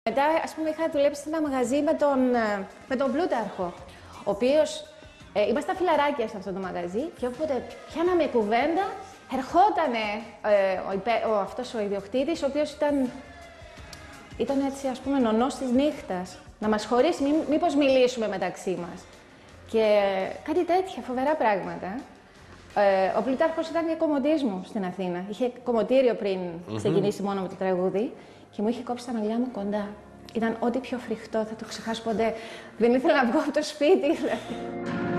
Μετά, ας πούμε, είχα δουλέψει σε ένα μαγαζί με τον Πλούταρχο, ο οποίος ήμασταν φιλαράκια σε αυτό το μαγαζί και όποτε πιάναμε κουβέντα, ερχότανε αυτός ο ιδιοκτήτης, ο οποίος ήταν έτσι, ας πούμε, νονός της νύχτας, να μας χωρίσει, μήπως μιλήσουμε μεταξύ μας. Και κάτι τέτοια, φοβερά πράγματα. Ο Πλούταρχος ήταν και κομμωτής μου στην Αθήνα. Είχε κομμωτήριο πριν ξεκινήσει μόνο με το τραγούδι και μου είχε κόψει τα μαλλιά μου κοντά. Ήταν ό,τι πιο φρικτό, θα το ξεχάσω ποτέ. Δεν ήθελα να βγω από το σπίτι, δηλαδή.